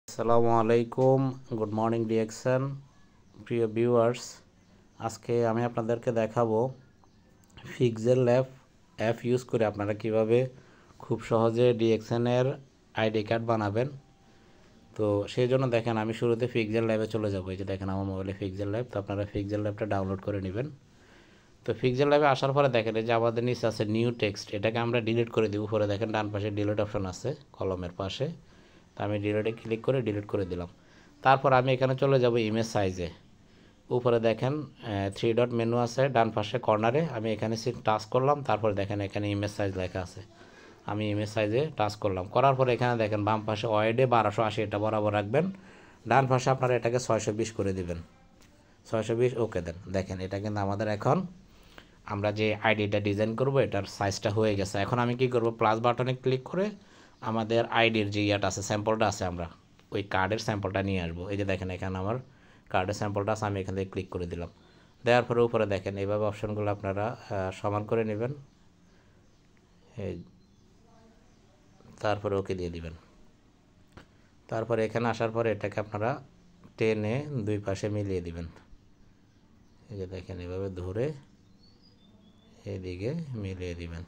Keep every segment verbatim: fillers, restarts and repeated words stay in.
আসসালামু আলাইকুম, good morning DXN প্রিয় ভিউয়ার্স। আজকে আমি আপনাদেরকে দেখাবো পিক্সেল ল্যাব অ্যাপ ইউজ করে আপনারা কিভাবে খুব সহজে ডিএক্সএনের আইডি কার্ড বানাবেন। তো সেই জন্য দেখেন আমি শুরুতে পিক্সেল ল্যাবে চলে যাবো। এই যে দেখেন আমার মোবাইলে পিক্সেল ল্যাব, তো আপনারা পিক্সেল ল্যাবটা ডাউনলোড করে নেবেন। তো পিক্সেল ল্যাবে আসার পরে দেখেন এই যে আমাদের নিচে আছে নিউ টেক্সট, এটাকে আমরা ডিলিট করে দিব। উপরে দেখেন ডান পাশে ডিলিট অপশন আছে কলমের পাশে, তো আমি ডিলিটে ক্লিক করে ডিলিট করে দিলাম। তারপর আমি এখানে চলে যাব ইমেজ সাইজে। উপরে দেখেন থ্রি ডট মেনু আছে ডান পাশে কর্নারে, আমি এখানে টাচ করলাম। তারপর দেখেন এখানে ইমেজ সাইজ লেখা আছে, আমি ইমেজ সাইজে টাচ করলাম। করার পরে এখানে দেখেন বাম পাশে ওয়াইডে বারোশো আশি এটা বরাবর রাখবেন, ডান পাশে আপনারা এটাকে ছয়শো বিশ করে দিবেন। ছয়শো বিশ ওকে দেন। দেখেন এটা কিন্তু আমাদের এখন আমরা যে আইডিটা ডিজাইন করব এটার সাইজটা হয়ে গেছে। এখন আমি কি করব, প্লাস বাটনে ক্লিক করে আমাদের আইডির যে ইয়াটা আছে স্যাম্পলটা আছে আমরা ওই কার্ডের স্যাম্পলটা নিয়ে আসবো। এই যে দেখেন এখানে আমার কার্ডের স্যাম্পলটা আছে, আমি এখান থেকে ক্লিক করে দিলাম। দেওয়ার পরে উপরে দেখেন এইভাবে অপশনগুলো আপনারা সমান করে নেবেন, এই তারপরে ওকে দিয়ে দিবেন। তারপরে এখানে আসার পরে এটাকে আপনারা টেনে দুই পাশে মিলিয়ে দিবেন। এই যে দেখেন এভাবে ধরে এদিকে মিলিয়ে দিবেন।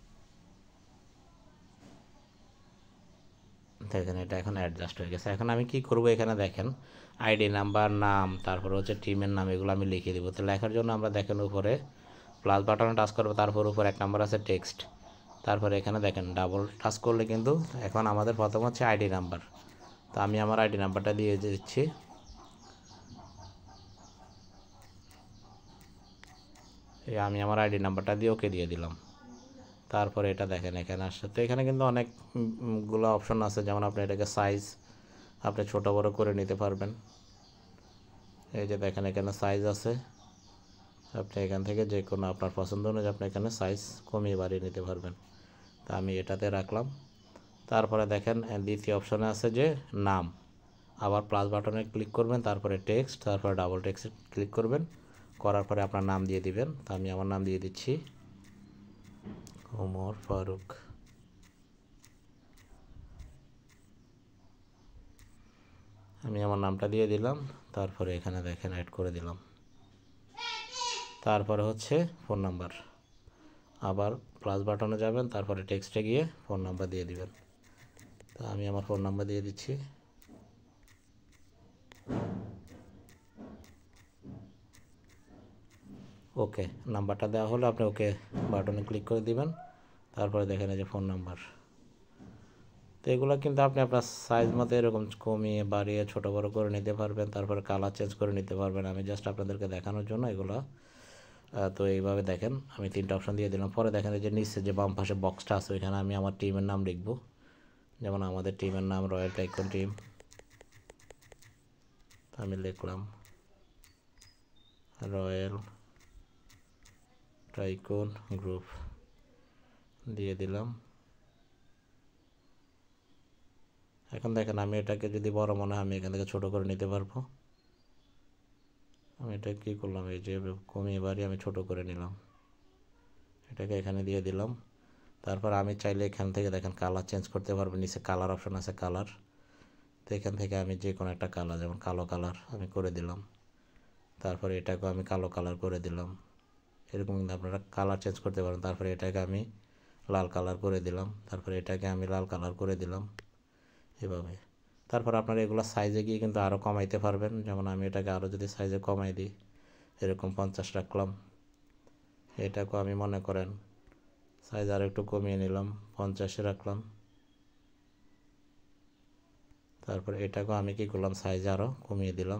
দেখেন এটা এখন অ্যাডজাস্ট হয়ে গেছে। এখন আমি কি করব, এখানে দেখেন আইডি নাম্বার, নাম, তারপর হচ্ছে টিমের নাম, এগুলো আমি লিখে দিব। তো লেখার জন্য আমরা দেখেন উপরে প্লাস বাটনে টাচ করবো, তারপর উপরে এক নাম্বার আছে টেক্সট, তারপরে এখানে দেখেন ডাবল টাচ করলে কিন্তু এখন আমাদের প্রথম হচ্ছে আইডি নাম্বার। তো আমি আমার আইডি নাম্বারটা দিয়ে দিচ্ছি। এই আমি আমার আইডি নাম্বারটা দিয়ে ওকে দিয়ে দিলাম। তারপরে এটা দেখেন এখানে আসছে। তো এখানে কিন্তু অনেকগুলো অপশন আছে, যেমন আপনি এটাকে সাইজ আপনি ছোটো বড়ো করে নিতে পারবেন। এই যে দেখেন এখানে সাইজ আছে, আপনি এখান থেকে যে কোনো আপনার পছন্দ অনুযায়ী আপনি এখানে সাইজ কমিয়ে বাড়িয়ে নিতে পারবেন। তা আমি এটাতে রাখলাম। তারপরে দেখেন দ্বিতীয় অপশনে আছে যে নাম, আবার প্লাস বাটনে ক্লিক করবেন, তারপরে টেক্সট, তারপরে ডাবল টেক্সট ক্লিক করবেন, করার পরে আপনার নাম দিয়ে দিবেন। তা আমি আমার নাম দিয়ে দিচ্ছি ওমর ফারুক। আমি আমার নামটা দিয়ে দিলাম, তারপরে এখানে দেখেন অ্যাড করে দিলাম। তারপরে হচ্ছে ফোন নাম্বার, আবার প্লাস বাটনে যাবেন, তারপরে টেক্সটে গিয়ে ফোন নাম্বার দিয়ে দিবেন। তা আমি আমার ফোন নাম্বার দিয়ে দিচ্ছি। ওকে নাম্বারটা দেওয়া হলো, আপনি ওকে বাটনে ক্লিক করে দিবেন। তারপরে দেখেন এই যে ফোন নাম্বার। তো এগুলো কিন্তু আপনি আপনার সাইজ মতো এরকম কমিয়ে বাড়িয়ে ছোটো বড়ো করে নিতে পারবেন, তারপরে কালার চেঞ্জ করে নিতে পারবেন। আমি জাস্ট আপনাদেরকে দেখানোর জন্য এগুলো। তো এইভাবে দেখেন আমি তিনটা অপশন দিয়ে দিলাম। পরে দেখেন এই যে নিচে যে বাম পাশে বক্সটা আছে ওইখানে আমি আমার টিমের নাম লিখব। যেমন আমাদের টিমের নাম রয়্যাল টাইকুন টিম, আমি লিখলাম রয়্যাল টাইকুন গ্রুপ দিয়ে দিলাম। এখন দেখেন আমি এটাকে যদি বড় মনে হয় আমি এখান থেকে ছোটো করে নিতে পারবো। আমি এটা কী করলাম, এই যে কমিয়ে বাড়ি আমি ছোটো করে নিলাম, এটাকে এখানে দিয়ে দিলাম। তারপর আমি চাইলে এখান থেকে দেখেন কালার চেঞ্জ করতে পারবো, নিচে কালার অপশন আছে কালার। তো এখান থেকে আমি যে কোনো একটা কালার, যেমন কালো কালার আমি করে দিলাম। তারপরে এটাকেও আমি কালো কালার করে দিলাম। এরকম কিন্তু আপনারা কালার চেঞ্জ করতে পারেন। তারপরে এটাকে আমি লাল কালার করে দিলাম, তারপরে এটাকে আমি লাল কালার করে দিলাম এভাবে। তারপর আপনারা এগুলো সাইজে গিয়ে কিন্তু আরও কমাইতে পারবেন। যেমন আমি এটাকে আরও যদি সাইজে কমাই দিই, এরকম পঞ্চাশ রাখলাম, এটাকেও আমি মনে করেন সাইজ আরও একটু কমিয়ে নিলাম, পঞ্চাশে রাখলাম। তারপর এটাকেও আমি কী করলাম, সাইজ আরও কমিয়ে দিলাম,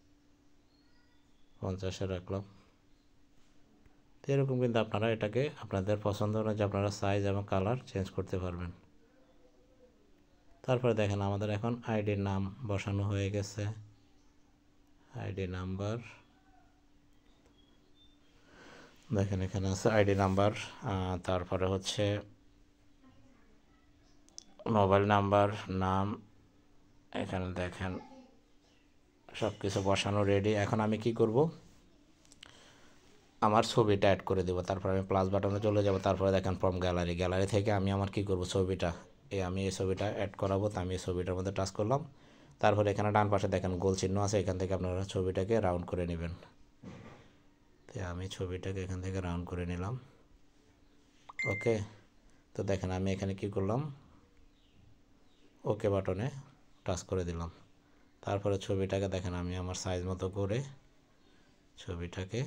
পঞ্চাশে রাখলাম। তো এরকম কিন্তু আপনারা এটাকে আপনাদের পছন্দ অনুযায়ী আপনারা সাইজ এবং কালার চেঞ্জ করতে পারবেন। তারপরে দেখেন আমাদের এখন আইডির নাম বসানো হয়ে গেছে, আইডি নাম্বার দেখেন এখানে আছে আইডি নাম্বার, তারপরে হচ্ছে মোবাইল নাম্বার, নাম, এখানে দেখেন সব কিছু বসানো রেডি। এখন আমি কি করব, আমার ছবিটা অ্যাড করে দেবো। তারপর আমি প্লাস বাটনে চলে যাব, তারপরে দেখেন ফ্রম গ্যালারি, গ্যালারি থেকে আমি আমার কি করব ছবিটা এই আমি এই ছবিটা অ্যাড করাবো। তো আমি এই ছবিটার মধ্যে টাচ করলাম, তারপরে এখানে ডান পাশে দেখেন গোল চিহ্ন আছে, এখান থেকে আপনারা ছবিটাকে রাউন্ড করে নেবেন। তো আমি ছবিটাকে এখান থেকে রাউন্ড করে নিলাম। ওকে, তো দেখেন আমি এখানে কি করলাম, ওকে বাটনে টাচ করে দিলাম। তারপরে ছবিটাকে দেখেন আমি আমার সাইজ মতো করে ছবিটাকে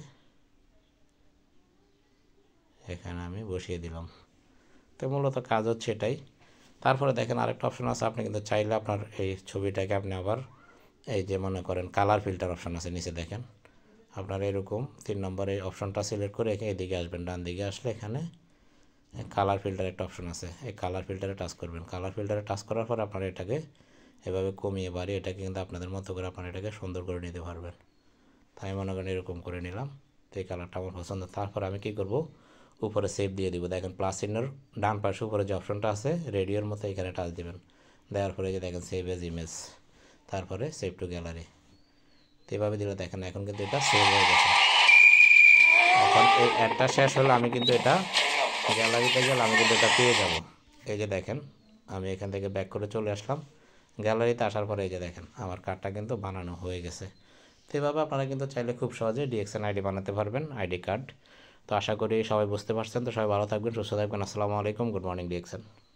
এখানে আমি বসিয়ে দিলাম। তো মূলত কাজ হচ্ছে এটাই। তারপরে দেখেন আরেকটা অপশন আছে, আপনি কিন্তু চাইলে আপনার এই ছবিটাকে আপনি আবার এই যে মনে করেন কালার ফিল্টার অপশন আছে নিচে দেখেন, আপনার এরকম তিন নম্বরে অপশনটা সিলেক্ট করে এদিকে আসবেন, ডান দিকে আসলে এখানে কালার ফিল্টার একটা অপশন আছে, এই কালার ফিল্টারে টাচ করবেন। কালার ফিল্টারে টাচ করার পর আপনারা এটাকে এভাবে কমিয়ে বাড়িয়ে এটাকে কিন্তু আপনাদের মতো করে আপনারা এটাকে সুন্দর করে নিতে পারবেন। তাই মনে করেন এরকম করে নিলাম, তো এই কালারটা আমার পছন্দ। তারপর আমি কি করব, উপরে সেভ দিয়ে দিব। দেখেন প্লাস চিহ্নের ডান পাশে উপরে যে অপশনটা আছে রেডিওর মতো এখানে টাচ দিবেন, দেওয়ার পরে যে দেখেন সেভ এজ ইমেজ, তারপরে সেভ টু গ্যালারি। তো এভাবে দিলে দেখেন এখন কিন্তু এটা সেভ হয়ে গেছে। এখন এই অ্যাডটা শেষ হলে আমি কিন্তু এটা গ্যালারিতে গেলে আমি কিন্তু এটা পেয়ে যাব। এই যে দেখেন আমি এখান থেকে ব্যাক করে চলে আসলাম গ্যালারিতে, আসার পরে এই যে দেখেন আমার কার্ডটা কিন্তু বানানো হয়ে গেছে। তো এভাবে আপনারা কিন্তু চাইলে খুব সহজে ডিএক্সএন আইডি বানাতে পারবেন, আইডি কার্ড। তো আশা করি সবাই বুঝতে পারছেন। তো সবাই ভালো থাকবেন, সুস্থ থাকবেন। আসসালামু আলাইকুম, গুড মর্নিং ডিএক্সএন।